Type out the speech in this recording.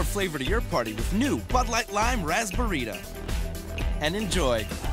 flavor to your party with new Bud Light Lime Raspberry. And enjoy.